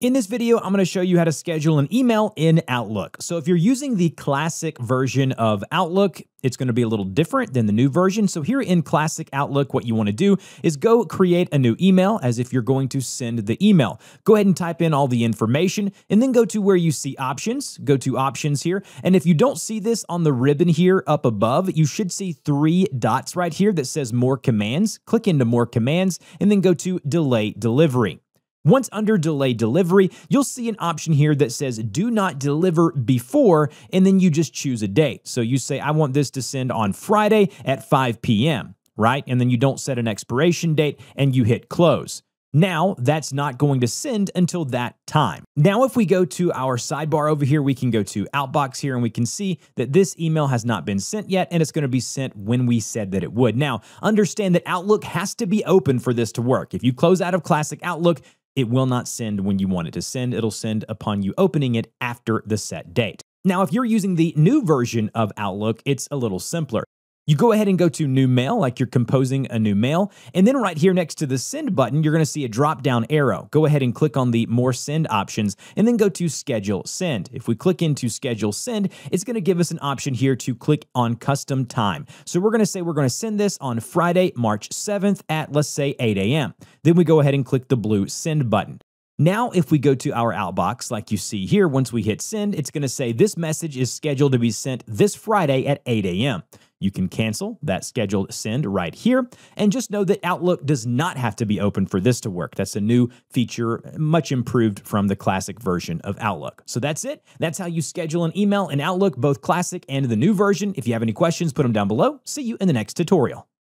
In this video, I'm going to show you how to schedule an email in Outlook. So if you're using the classic version of Outlook, it's going to be a little different than the new version. So here in classic Outlook, what you want to do is go create a new email as if you're going to send the email. Go ahead and type in all the information and then go to where you see options. Go to options here. And if you don't see this on the ribbon here up above, you should see 3 dots right here that says more commands. Click into more commands and then go to delay delivery. Once under delay delivery, you'll see an option here that says do not deliver before, and then you just choose a date. So you say, I want this to send on Friday at 5 p.m., right? And then you don't set an expiration date and you hit close. Now, that's not going to send until that time. Now, if we go to our sidebar over here, we can go to Outbox here and we can see that this email has not been sent yet, and it's going to be sent when we said that it would. Now, understand that Outlook has to be open for this to work. If you close out of Classic Outlook, it will not send when you want it to send. It'll send upon you opening it after the set date. Now, if you're using the new version of Outlook, it's a little simpler. You go ahead and go to New Mail, like you're composing a new mail, and then right here next to the Send button, you're going to see a drop-down arrow. Go ahead and click on the More Send options, and then go to Schedule Send. If we click into Schedule Send, it's going to give us an option here to click on Custom Time. So we're going to say we're going to send this on Friday, March 7th at, let's say, 8 a.m. Then we go ahead and click the blue Send button. Now, if we go to our outbox, like you see here, once we hit send, it's going to say this message is scheduled to be sent this Friday at 8 a.m. You can cancel that scheduled send right here. And just know that Outlook does not have to be open for this to work. That's a new feature, much improved from the classic version of Outlook. So that's it. That's how you schedule an email in Outlook, both classic and the new version. If you have any questions, put them down below. See you in the next tutorial.